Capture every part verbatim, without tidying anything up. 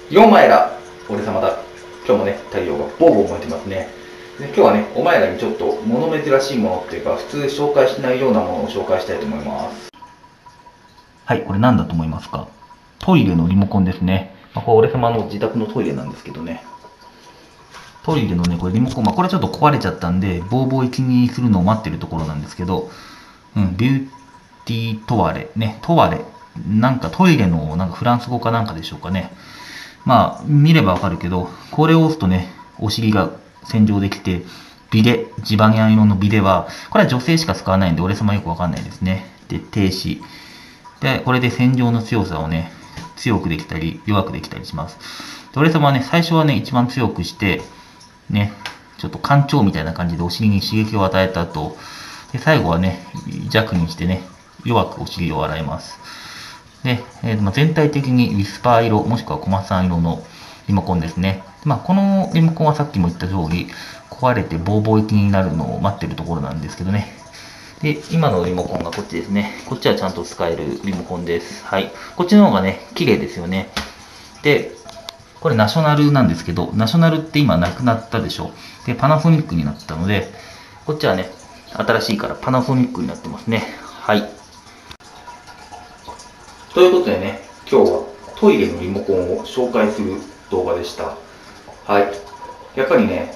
よお前ら、俺様だ。今日もね、太陽がボーボー燃えてますね。で今日はね、お前らにちょっと物珍しいものっていうか、普通紹介しないようなものを紹介したいと思います。はい、これ何だと思いますか？トイレのリモコンですね。まあ、これ俺様の自宅のトイレなんですけどね。トイレのね、これリモコン、まあ、これちょっと壊れちゃったんで、ボーボー一にするのを待ってるところなんですけど、うん、ビューティートワレ、ね、トワレ。なんかトイレのなんかフランス語かなんかでしょうかね。まあ、見ればわかるけど、これを押すとね、お尻が洗浄できて、ビデ、ジバニャン用のビデは、これは女性しか使わないんで、俺様よくわかんないですね。で、停止。で、これで洗浄の強さをね、強くできたり、弱くできたりします。で、俺様はね、最初はね、一番強くして、ね、ちょっと干潮みたいな感じでお尻に刺激を与えた後、で、最後はね、弱にしてね、弱くお尻を洗います。で、えーまあ、全体的にウィスパー色、もしくは小松さん色のリモコンですね。まあ、このリモコンはさっきも言った通り、壊れてボーボー行きになるのを待ってるところなんですけどね。で、今のリモコンがこっちですね。こっちはちゃんと使えるリモコンです。はい。こっちの方がね、綺麗ですよね。で、これナショナルなんですけど、ナショナルって今なくなったでしょ。で、パナソニックになったので、こっちはね、新しいからパナソニックになってますね。はい。ということでね、今日はトイレのリモコンを紹介する動画でした。はい。やっぱりね、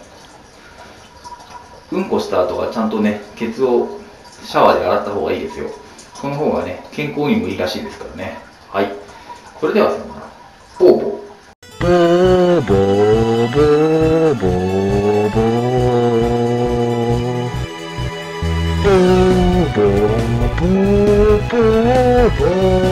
うんこした後はちゃんとね、ケツをシャワーで洗った方がいいですよ。その方がね、健康にもいいらしいですからね。はい。それではさよなら。ボーボー。 ブーボーブーボーボーブーボーブーボーボー